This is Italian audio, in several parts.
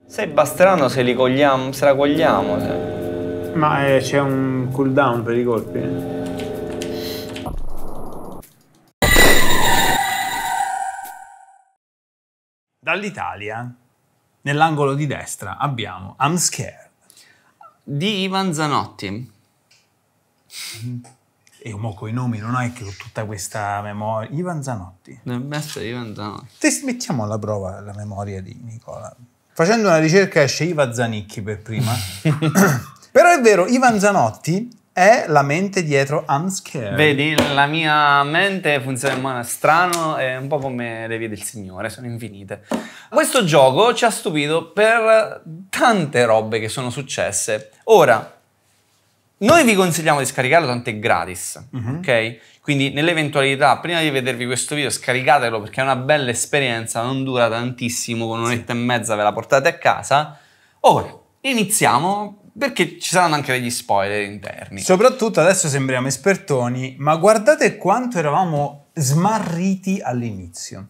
Se basteranno se li cogliamo, se la cogliamo. Ma c'è un cooldown per i colpi? Dall'Italia, nell'angolo di destra, abbiamo I'm Scared. Di Ivan Zanotti. E mo con i nomi non è che ho tutta questa memoria. Ivan Zanotti. Dovrebbe essere Ivan Zanotti. Mettiamo alla prova la memoria di Nicola. Facendo una ricerca esce Ivan Zanicchi per prima. Però è vero, Ivan Zanotti è la mente dietro I'm Scared. Vedi, la mia mente funziona in modo strano, è un po' come le vie del Signore, sono infinite. Questo gioco ci ha stupito per tante robe che sono successe. Ora, noi vi consigliamo di scaricarlo, tanto è gratis, ok? Quindi nell'eventualità, prima di vedervi questo video, scaricatelo perché è una bella esperienza, non dura tantissimo, con un'oretta e mezza ve la portate a casa. Ora, iniziamo, perché ci saranno anche degli spoiler interni. Soprattutto adesso sembriamo espertoni, ma guardate quanto eravamo smarriti all'inizio.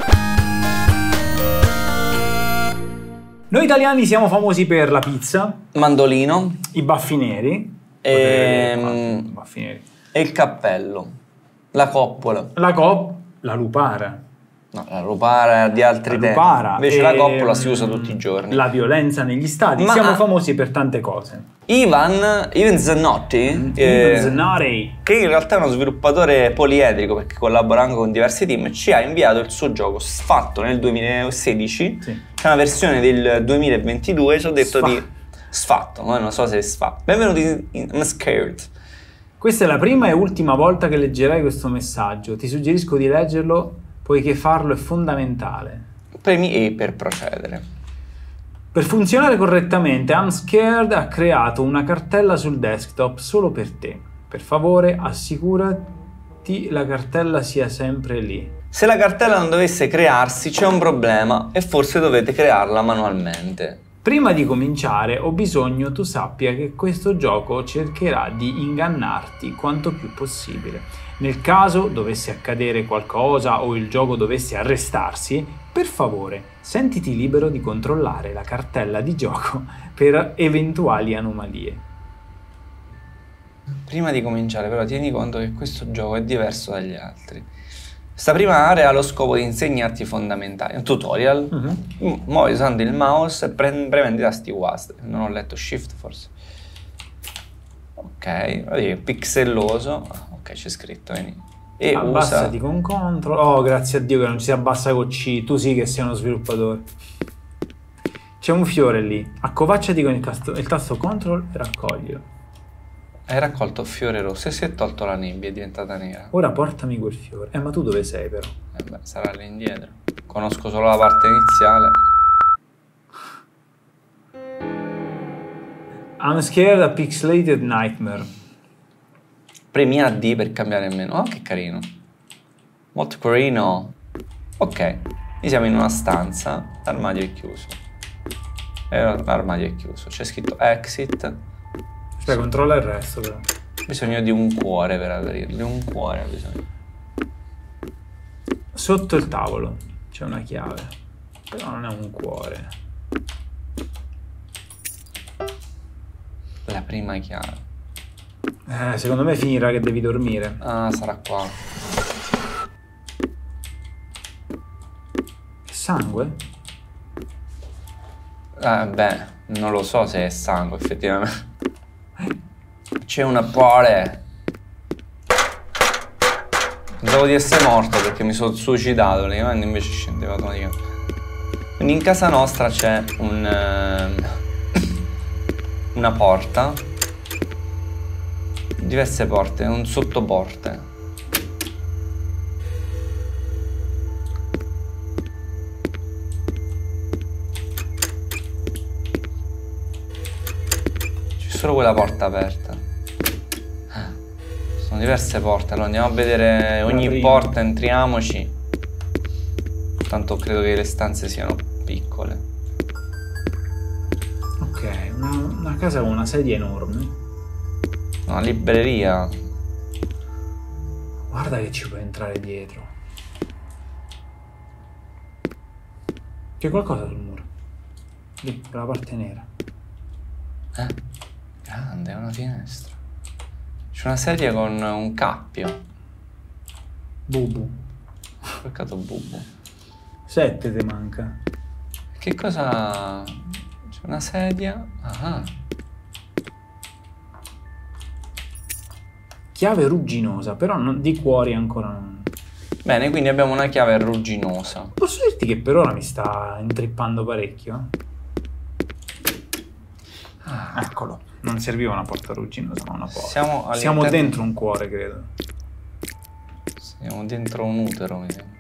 Noi italiani siamo famosi per la pizza, Mandolino i baffi neri, baffi neri. e il cappello, la coppola. La lupara. No, la rupara di altri tempi. Invece la coppola si usa tutti i giorni. La violenza negli stadi. Siamo famosi per tante cose. Ivan Zanotti, che in realtà è uno sviluppatore poliedrico perché collabora anche con diversi team, ci ha inviato il suo gioco fatto nel 2016. Sì. C'è una versione del 2022, ci ho detto di sfatto, ma non so se è sfatto. Benvenuti in I'm Scared. Questa è la prima e ultima volta che leggerai questo messaggio. Ti suggerisco di leggerlo poiché farlo è fondamentale. Premi E per procedere. Per funzionare correttamente, I'm Scared ha creato una cartella sul desktop solo per te. Per favore, assicurati la cartella sia sempre lì. Se la cartella non dovesse crearsi, c'è un problema e forse dovete crearla manualmente. Prima di cominciare, ho bisogno tu sappia che questo gioco cercherà di ingannarti quanto più possibile. Nel caso dovesse accadere qualcosa o il gioco dovesse arrestarsi, per favore, sentiti libero di controllare la cartella di gioco per eventuali anomalie. Prima di cominciare, però, tieni conto che questo gioco è diverso dagli altri. Questa prima area ha lo scopo di insegnarti i fondamentali. Un tutorial. Muovi usando il mouse e premendo i tasti WASD. Non ho letto Shift, forse. Ok, vedi che è pixelloso. Ok, c'è scritto, vedi. E abbassati con CTRL. Oh, grazie a Dio che non ci si abbassa con C. Tu sì che sei uno sviluppatore. C'è un fiore lì. Accovacciati con il tasto CTRL e raccoglilo. Hai raccolto fiore rosso e si è tolto la nebbia, è diventata nera. Ora portami quel fiore. Ma tu dove sei però? Beh, sarà lì indietro. Conosco solo la parte iniziale. I'm Scared a Pixelated Nightmare. Premi a D per cambiare il menu. Oh, che carino. Molto carino. Ok, noi siamo in una stanza. L'armadio è chiuso. L'armadio è chiuso. C'è scritto exit. Aspetta, controlla il resto però. Bisogno di un cuore per aprirli. Un cuore ha bisogno. Sotto il tavolo c'è una chiave. Però non è un cuore. La prima chiave. Secondo me finirà che devi dormire. Ah, sarà qua. Che sangue? Beh, non lo so se è sangue effettivamente. C'è una cuore. Pensavo di essere morto perché mi sono suicidato, invece scendeva automaticamente. Quindi in casa nostra c'è una porta, diverse porte, un sottoporte. C'è solo quella porta aperta. Ci sono diverse porte, allora andiamo a vedere ogni porta, entriamoci. Tanto credo che le stanze siano piccole. Ok, una casa con una sedia enorme. Una libreria. Guarda che ci puoi entrare dietro. C'è qualcosa sul muro. Lì, per la parte nera. Grande, è una finestra. C'è una sedia con un cappio. Bubu. Peccato bubu. 7 te manca. Che cosa... C'è una sedia. Ah. Chiave rugginosa, però di cuori ancora non... Bene, quindi abbiamo una chiave rugginosa. Posso dirti che per ora mi sta intrippando parecchio? Eccolo. Non serviva una porta rugginosa, ma una porta. Siamo dentro un cuore, credo. Siamo dentro un utero, mi sembra.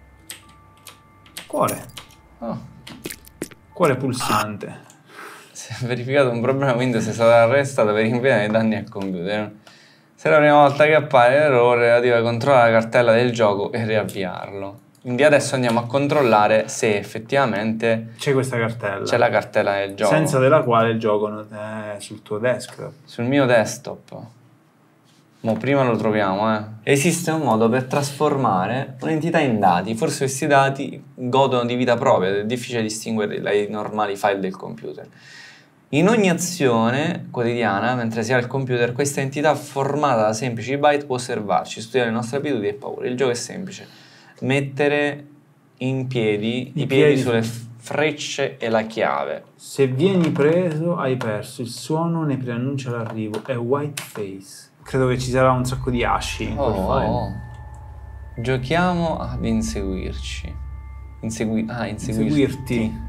Cuore. Oh. Cuore pulsante. Si è verificato un problema, Windows è stato arrestato per inviare danni al computer. Se è la prima volta che appare l'errore relativo a controllare la cartella del gioco e riavviarlo. Quindi adesso andiamo a controllare se effettivamente c'è questa cartella. C'è la cartella del gioco. Senza della quale il gioco non è sul tuo desktop. Sul mio desktop. Mo prima lo troviamo, Esiste un modo per trasformare un'entità in dati. Forse questi dati godono di vita propria ed è difficile distinguerli dai normali file del computer. In ogni azione quotidiana, mentre si ha il computer, questa entità formata da semplici byte può osservarci, studiare le nostre abitudini e paure. Il gioco è semplice. Mettere in piedi i piedi sulle frecce e la chiave. Se vieni preso, hai perso. Il suono ne preannuncia l'arrivo. È Whiteface. Credo che ci sarà un sacco di asci in quel file. Giochiamo ad inseguirci. Inseguirti.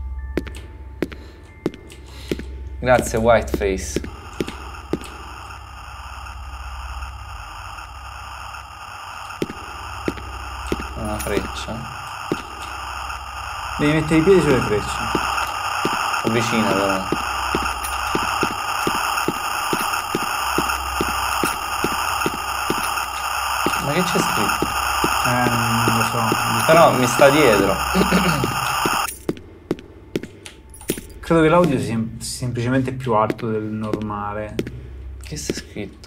Grazie Whiteface. Una freccia. Devi mettere i piedi sulle frecce. Vicina però. Ma che c'è scritto? Non lo so. Però mi sta dietro. Credo che l'audio sia semplicemente più alto del normale. Che sta scritto?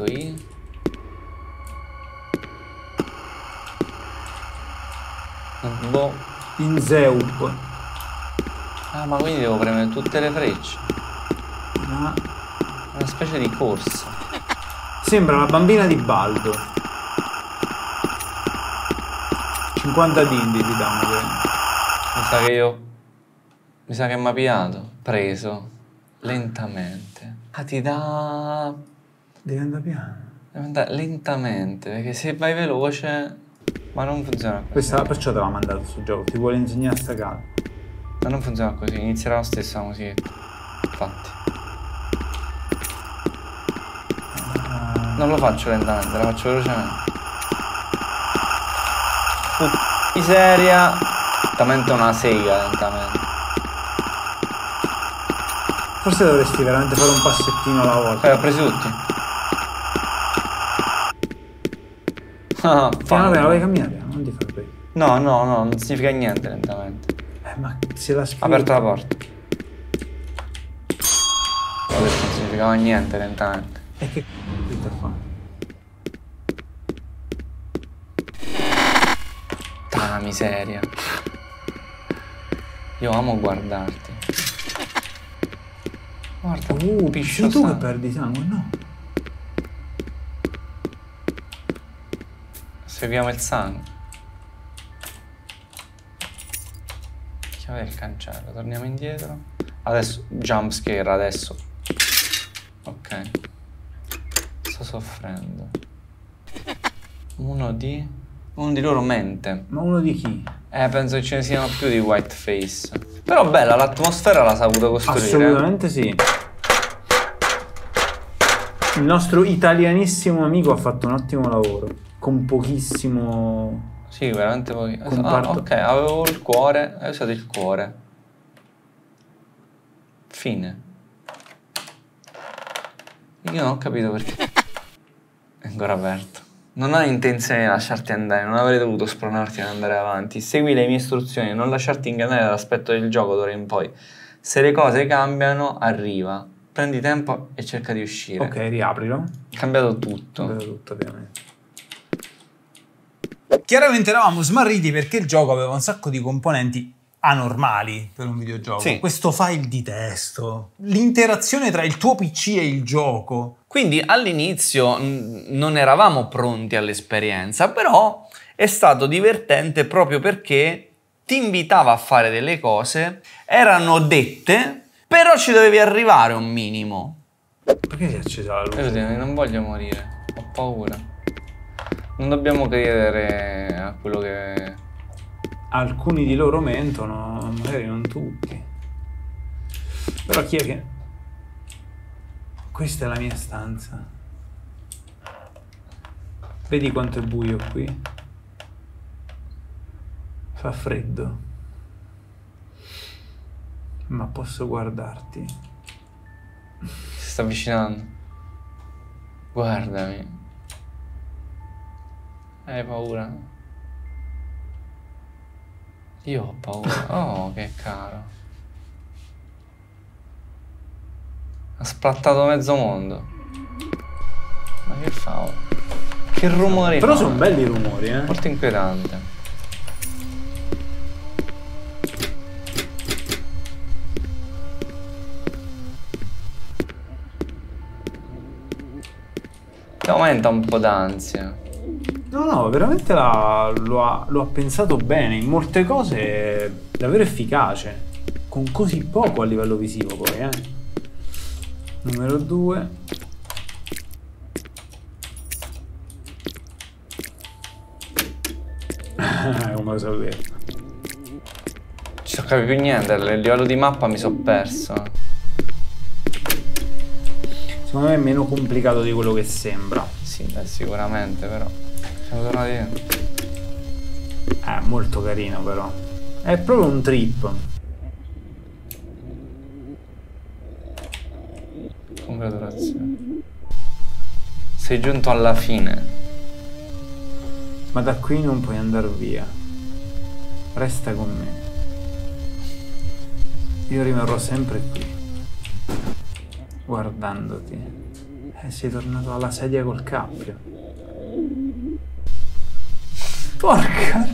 Boh. Inzeup. Ah, ma quindi devo premere tutte le frecce. No. Una specie di corsa. Sembra la bambina di Baldo. 50 dindi danno che... Mi sa che mi ha piato. Preso. Lentamente. Ah, ti dà... Devi andare piano. Devi andare lentamente, perché se vai veloce... Ma non funziona così. Perciò te l'ha mandato sul gioco, ti vuole insegnare a sta calma. Ma non funziona così, inizierà lo stesso la musichetta. Infatti. Non lo faccio lentamente, la faccio velocemente. Miseria. Lentamente una sega, lentamente. Forse dovresti veramente fare un passettino alla volta. Ho presi tutti. Piano piano, vai camminare, non ti fare questo. No, non significa niente lentamente. Ma se la scrivi... Aperta la porta. Ho detto non significava niente lentamente. E che c***o fa? Tana miseria. Io amo guardarti. Guarda, piscio sei tu sangue. che perdi sangue, no? Seguiamo il sangue. Chiave del cancello, torniamo indietro. Adesso, jump scare, adesso. Ok. Sto soffrendo. Uno di loro mente. Ma uno di chi? Penso che ce ne siano più di Whiteface. Però bella, l'atmosfera l'ha saputo costruire. Assolutamente sì. Il nostro italianissimo amico ha fatto un ottimo lavoro. Con pochissimo... Sì, veramente pochi. Comparto. Ok, avevo il cuore, hai usato il cuore. Fine. Io non ho capito perché. È ancora aperto. Non ho intenzione di lasciarti andare, non avrei dovuto spronarti ad andare avanti. Segui le mie istruzioni, non lasciarti ingannare dall'aspetto del gioco d'ora in poi. Se le cose cambiano, arriva. Prendi tempo e cerca di uscire. Ok, riaprilo. È cambiato tutto. È cambiato tutto, ovviamente. Chiaramente eravamo smarriti perché il gioco aveva un sacco di componenti anormali per un videogioco. Sì. Questo file di testo, l'interazione tra il tuo PC e il gioco. Quindi all'inizio non eravamo pronti all'esperienza, però è stato divertente proprio perché ti invitava a fare delle cose, erano dette, però ci dovevi arrivare un minimo. Perché si è accesa la luce? Non voglio morire, ho paura. Non dobbiamo credere a quello che... Alcuni di loro mentono, magari non tutti. Però chi è che... Questa è la mia stanza. Vedi quanto è buio qui? Fa freddo. Ma posso guardarti? Si sta avvicinando. Guardami. Hai paura? Io ho paura. Oh, che caro. Ha splattato mezzo mondo. Ma che fa? Che rumori Però fa? sono belli i rumori, eh? Molto inquietante. Mi aumenta un po' d'ansia. No, veramente lo ha pensato bene. In molte cose è davvero efficace. Con così poco a livello visivo poi, eh. Numero 2. Come lo sapevo. Ci non capi più niente, a livello di mappa mi sono perso. Secondo me è meno complicato di quello che sembra. Sì, beh, sicuramente, però. Siamo tornati dentro. È molto carino però. È proprio un trip. Congratulazioni. Sei giunto alla fine. Ma da qui non puoi andare via. Resta con me. Io rimarrò sempre qui. Guardandoti. Sei tornato alla sedia col cappio. Porca!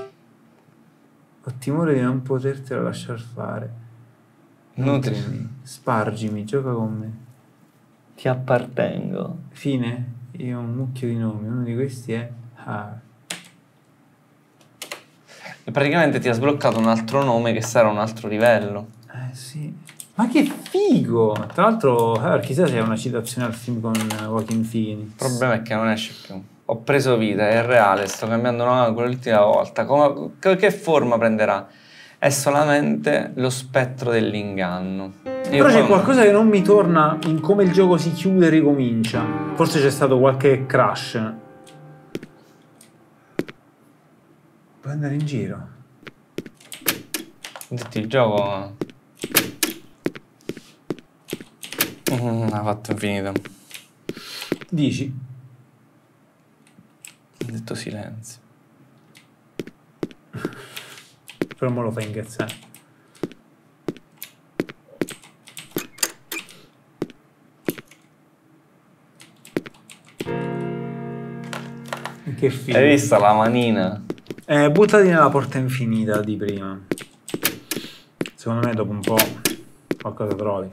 Ho timore di non potertelo lasciar fare. Nutrimi. Spargimi, gioca con me. Ti appartengo. Fine? Io ho un mucchio di nomi. Uno di questi è Har. E praticamente ti ha sbloccato un altro nome che sarà un altro livello. Sì. Ma che figo! Tra l'altro, chissà se è una citazione al film con Joaquin Phoenix. Il problema è che non esce più. Ho preso vita, è reale, sto cambiando nome come l'ultima volta. Che forma prenderà? È solamente lo spettro dell'inganno. Però c'è qualcosa che non mi torna in come il gioco si chiude e ricomincia. Forse c'è stato qualche crash. Puoi andare in giro. Detto il gioco ha fatto infinito. Dici? Ho detto silenzio. Però me lo fai incazzare. Che figo. Hai visto la manina? Buttati nella porta infinita di prima. Secondo me dopo un po' qualcosa trovi.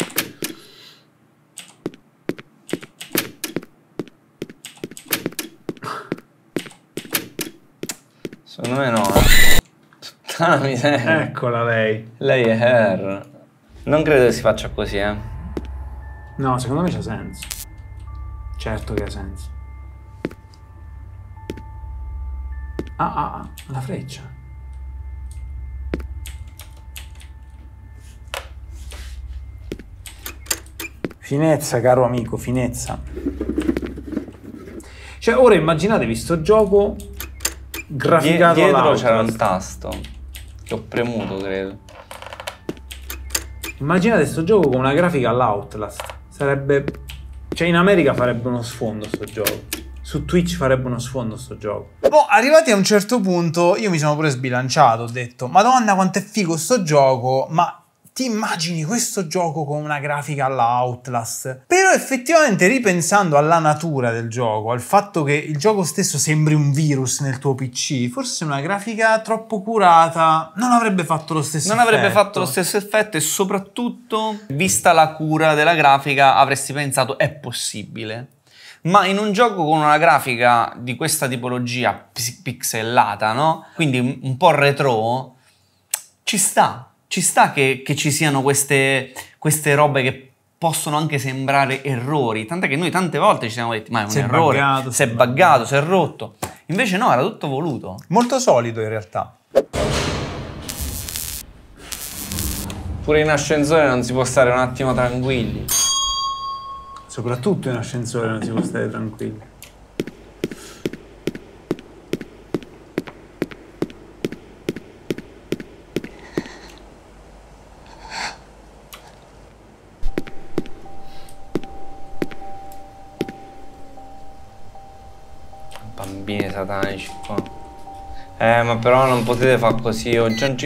Secondo me no. Tutta la miseria. Eccola lei. Lei è Her. Non credo che si faccia così, eh. No, secondo me c'ha senso. Certo che ha senso. La freccia. Finezza, caro amico, finezza. Cioè, ora immaginatevi sto gioco graficato Dietro c'era all'Outlast. un tasto che ho premuto, credo. Immaginate sto gioco con una grafica all'Outlast. Sarebbe... Cioè, in America farebbe uno sfondo sto gioco. Su Twitch farebbe uno sfondo sto gioco. Boh, arrivati a un certo punto io mi sono pure sbilanciato. Ho detto, Madonna quanto è figo sto gioco, ma ti immagini questo gioco con una grafica alla Outlast. Però effettivamente ripensando alla natura del gioco, al fatto che il gioco stesso sembri un virus nel tuo PC, forse una grafica troppo curata non avrebbe fatto lo stesso effetto. Non avrebbe fatto lo stesso effetto e soprattutto, vista la cura della grafica, avresti pensato è possibile. Ma in un gioco con una grafica di questa tipologia pixellata, no? Quindi un po' retro, ci sta che ci siano queste robe che possono anche sembrare errori, tant'è che noi tante volte ci siamo detti ma è un errore, si è buggato, si è rotto. Invece no, era tutto voluto. Molto solido in realtà. Pure in ascensore non si può stare un attimo tranquilli. Soprattutto in ascensore non si può stare tranquilli. Bambini satanici qua. Ma però non potete fare così.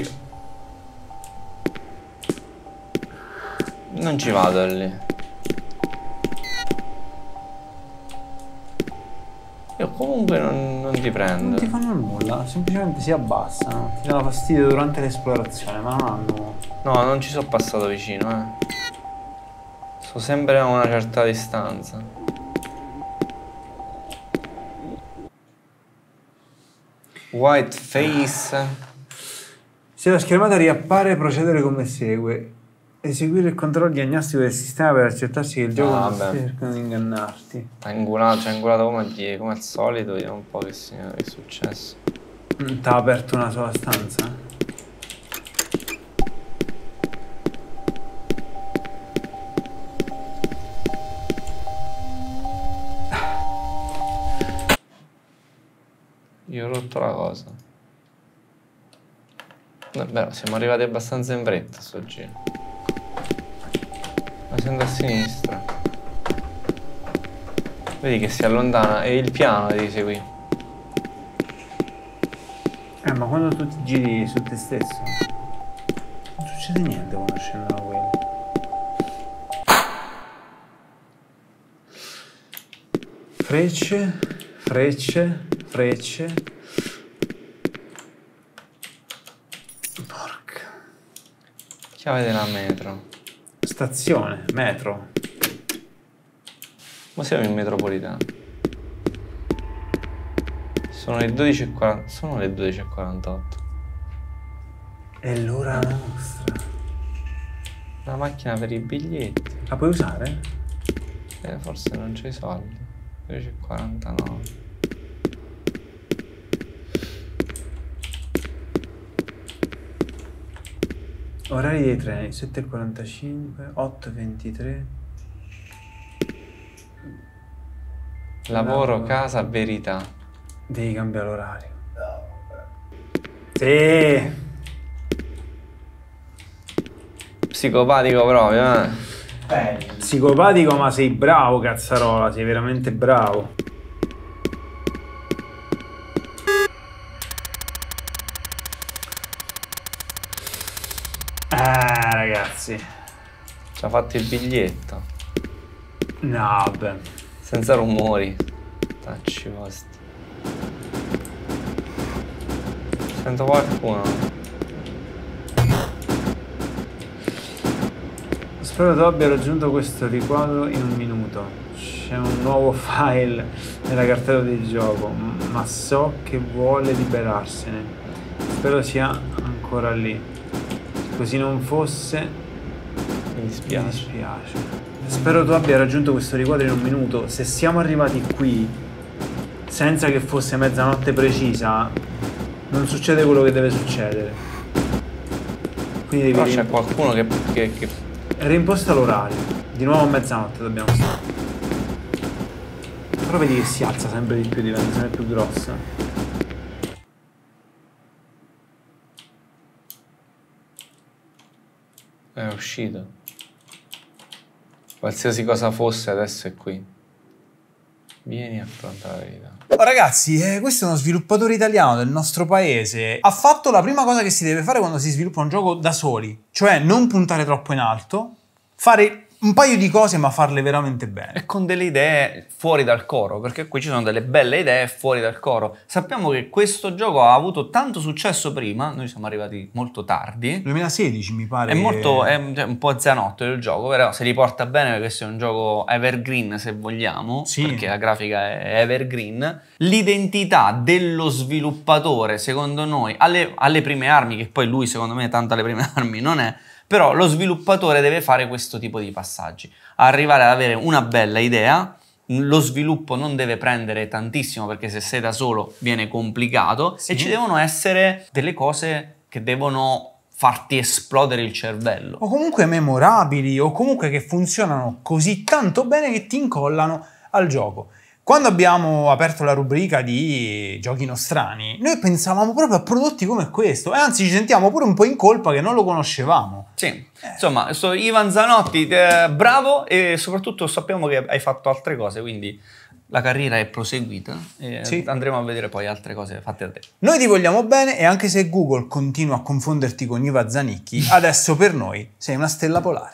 Non ci vado lì. Io comunque non ti prendo. Non ti fanno nulla, semplicemente si abbassano. Ti danno fastidio durante l'esplorazione, ma non hanno... No, non ci sono passato vicino, Sto sempre a una certa distanza. White face. Se la schermata riappare, procedere come segue. Eseguire il controllo diagnostico del sistema per accertarsi che il gioco non stia cercando di ingannarti. C'ha ingulato come al solito, vediamo un po' che è successo. T'ha aperto una sola stanza? Io ho rotto la cosa. Beh, siamo arrivati abbastanza in fretta sto giro. Ma sento a sinistra. Vedi che si allontana e il piano devi seguire. Ma quando tu ti giri su te stesso non succede niente quando scendono quelli. Frecce, frecce, frecce. Porca. Chiave della metro. Stazione, metro. Ma siamo in metropolitana. Sono le 12:40. Sono le 12:48. È l'ora nostra. La macchina per i biglietti. La puoi usare? Forse non c'ho i soldi. 12:49. Orari dei treni, 7:45, 8:23. Lavoro, casa, verità. Devi cambiare l'orario. Sì. Psicopatico proprio, Psicopatico, ma sei bravo, cazzarola, sei veramente bravo. Ragazzi. Ci ha fatto il biglietto. No, vabbè. Senza rumori. Tacci vostri. Sento qualcuno. Spero tu abbia raggiunto questo riquadro in un minuto. C'è un nuovo file nella cartella di gioco, ma so che vuole liberarsene. Spero sia ancora lì. Così non fosse, Mi dispiace. Spero tu abbia raggiunto questo riquadro in un minuto. Se siamo arrivati qui senza che fosse mezzanotte precisa, non succede quello che deve succedere. Quindi Però c'è qualcuno che reimposta l'orario. Di nuovo a mezzanotte dobbiamo stare. Però vedi che si alza sempre di più, diventa sempre più grossa. è uscito. Qualsiasi cosa fosse adesso è qui. Vieni a affrontare la verità. Oh, ragazzi, questo è uno sviluppatore italiano del nostro paese. Ha fatto la prima cosa che si deve fare quando si sviluppa un gioco da soli, cioè non puntare troppo in alto, fare un paio di cose ma farle veramente bene. E con delle idee fuori dal coro, perché qui ci sono delle belle idee fuori dal coro. Sappiamo che questo gioco ha avuto tanto successo prima, noi siamo arrivati molto tardi. 2016 mi pare. È un po' zanotto il gioco, però se li porta bene perché questo è un gioco evergreen se vogliamo, sì, perché la grafica è evergreen. L'identità dello sviluppatore, secondo noi, alle prime armi, che poi lui secondo me tanto alle prime armi non è, però lo sviluppatore deve fare questo tipo di passaggi, arrivare ad avere una bella idea. Lo sviluppo non deve prendere tantissimo perché se sei da solo viene complicato, sì, e ci devono essere delle cose che devono farti esplodere il cervello. O comunque memorabili, o comunque che funzionano così tanto bene che ti incollano al gioco. Quando abbiamo aperto la rubrica di giochi nostrani, noi pensavamo proprio a prodotti come questo, e anzi ci sentiamo pure un po' in colpa che non lo conoscevamo. Sì, insomma, Ivan Zanotti, bravo, e soprattutto sappiamo che hai fatto altre cose, quindi la carriera è proseguita e sì, andremo a vedere poi altre cose fatte da te. Noi ti vogliamo bene e anche se Google continua a confonderti con Ivan Zanicchi, adesso per noi sei una stella polare.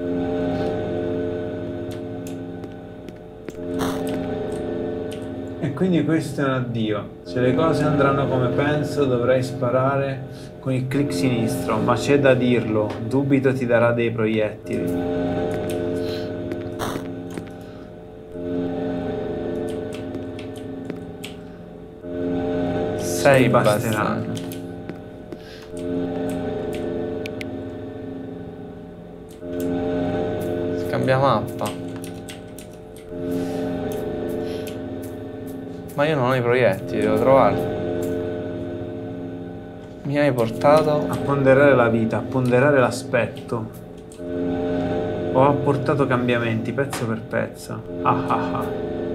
E quindi questo è un addio. Se le cose andranno come penso, dovrai sparare con il clic sinistro, ma c'è da dirlo, dubito ti darà dei proiettili. Sei basteranno. Cambia mappa. Ma io non ho i proiettili, devo trovarli. Mi hai portato a ponderare la vita, a ponderare l'aspetto. Ho apportato cambiamenti pezzo per pezzo. Ah ah ah.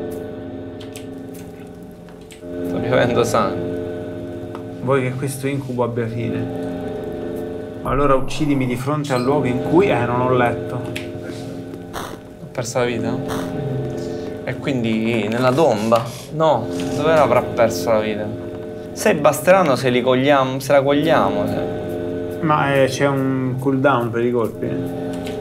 Sto piovendo sangue. Vuoi che questo incubo abbia fine? Allora uccidimi di fronte al luogo in cui non ho letto. Ho perso la vita? E quindi nella tomba? No, dove avrà perso la vita? Se basteranno se li cogliamo, se la cogliamo. Se... Ma c'è un cooldown per i colpi?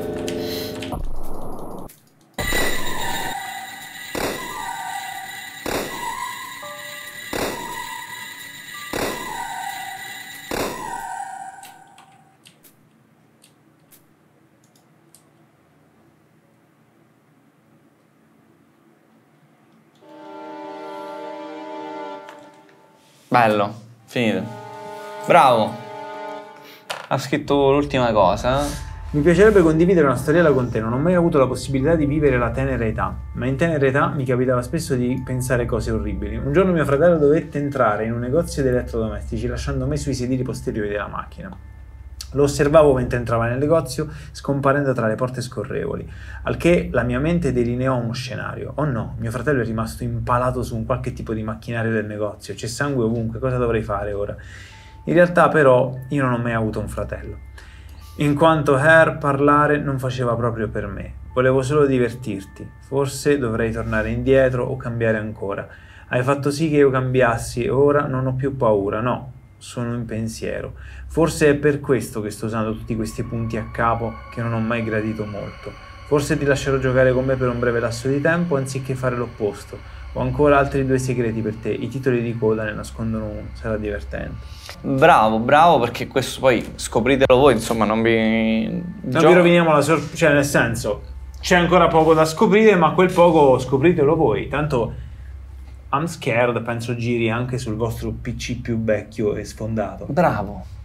Bello, finito. Bravo. Ha scritto l'ultima cosa. Mi piacerebbe condividere una storiella con te, non ho mai avuto la possibilità di vivere la tenera età, ma in tenera età mi capitava spesso di pensare cose orribili. Un giorno mio fratello dovette entrare in un negozio di elettrodomestici lasciando me sui sedili posteriori della macchina. Lo osservavo mentre entrava nel negozio, scomparendo tra le porte scorrevoli, al che la mia mente delineò uno scenario. Oh no, mio fratello è rimasto impalato su un qualche tipo di macchinario del negozio, c'è sangue ovunque, cosa dovrei fare ora? In realtà però io non ho mai avuto un fratello, in quanto parlare non faceva proprio per me, volevo solo divertirti, forse dovrei tornare indietro o cambiare ancora. Hai fatto sì che io cambiassi e ora non ho più paura, no. Sono in pensiero. Forse è per questo che sto usando tutti questi punti a capo che non ho mai gradito molto. Forse ti lascerò giocare con me per un breve lasso di tempo anziché fare l'opposto. Ho ancora altri 2 segreti per te. I titoli di coda ne nascondono uno. Sarà divertente. Bravo, bravo, perché questo poi scopritelo voi, insomma, non vi roviniamo la sorpresa. Cioè, nel senso, c'è ancora poco da scoprire, ma quel poco scopritelo voi. Tanto I'm scared, penso giri anche sul vostro PC più vecchio e sfondato. Bravo.